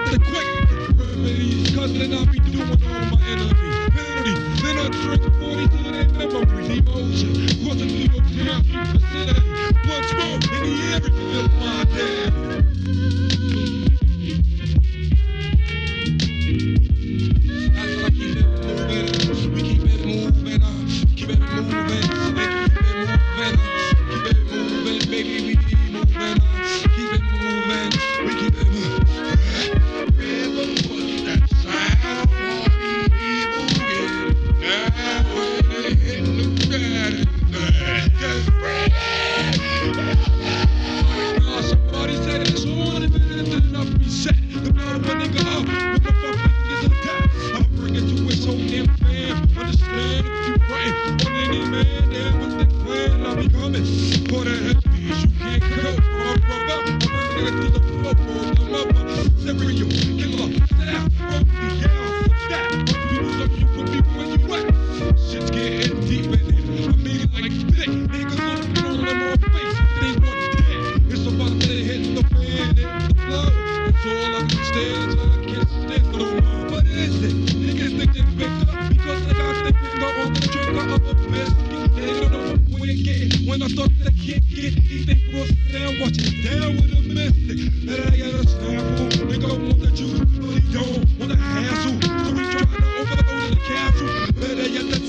the quick remedies, cause then I'll be doing all my enemies. Penalty, then I drink 40 to their memories, emotion. Crossing through your town, vicinity. Once more, in the air, it feels my day. That's what I keep it moving. We keep it moving, keep it moving, keep it moving, baby, we keep moving, keep it moving, we keep it moving. Rhythm, push that sound, people get down when they hit the ground. Somebody said it's on if it isn't enough reset. The blow a nigga up with the fuck fingers of death. I'ma bring it to its whole damn fam. Understand if you right on any man, damn what's that plan? I'll be coming for the headpiece. You can't go for a rubber. I'm bringing it to the floor for the mother. Stereo, killer, sit out, roll me down, that. People love you for people when you wet. Shit's getting deep in here. I mean it like thick. Niggas looking on them all face. They want dead. It's about to hit the fan, hit the flow. That's all I can stand, I can't stand no more. What is it? Niggas think they bigger because they got their finger on the trigger of a biscuit. They don't know where they get. When I thought that I can't get, they brought it down, watch it down with a mystic. And I got a snaffle, nigga want the juice, but he don't want the hassle. So we try to overthrow the castle. Better yet,